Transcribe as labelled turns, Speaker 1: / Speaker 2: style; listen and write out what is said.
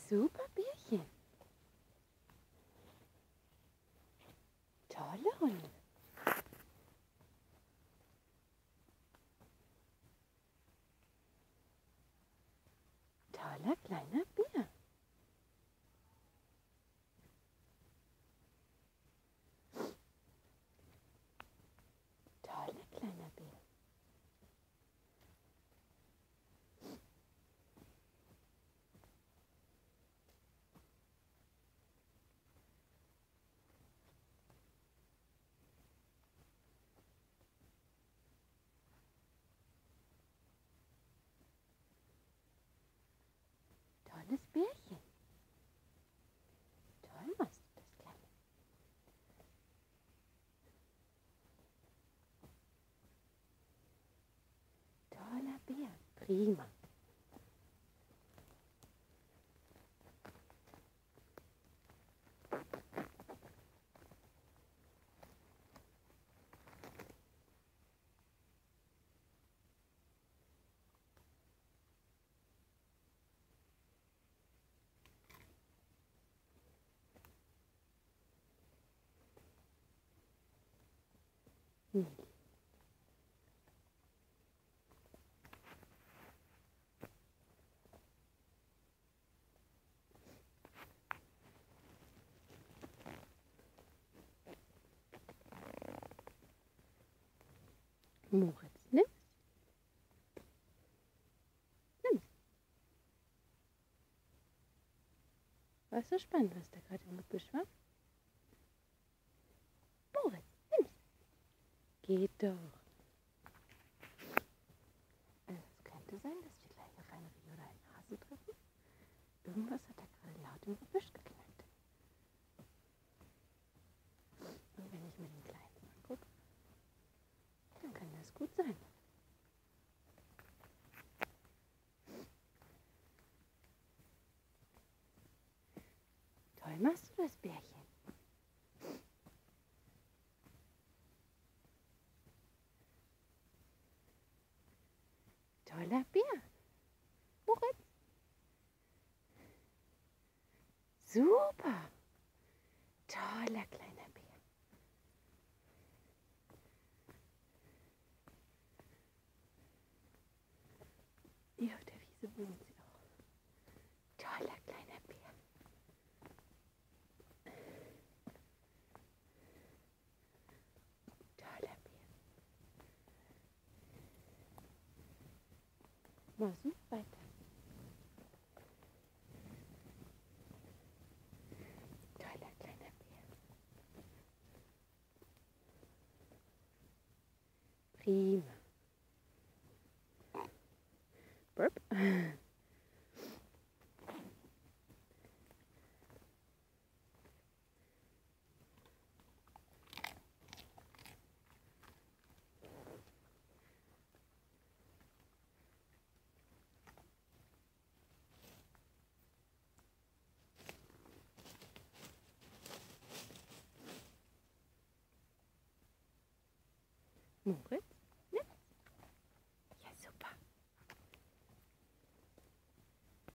Speaker 1: Super Bärchen. Tolle Hunde. Toller kleiner Bär. Toller kleiner Bär. Tolles Bärchen. Toll machst du das, Kleine. Toller Bär. Prima. Moritz, nimm's. Nimm's. War es so spannend, was da gerade im Gebüsch war? Moritz, nimm's. Geht doch. Also es könnte sein, dass wir gleich auf einen Reh oder einen Hasen treffen. Irgendwas hat da gerade laut im Gebüsch geknallt. Und wenn ich mir den Kleinen angucke, dann kann das gut sein. Toll machst du das, Bärchen. Toller Bär. Moritz. Super. Toller kleiner Bär. Hier auf der Wiese wohnt sie auch. Toller kleiner Bär. Toller Bär. Mal such weiter. Toller kleiner Bär. Prima. Burp. Moritz.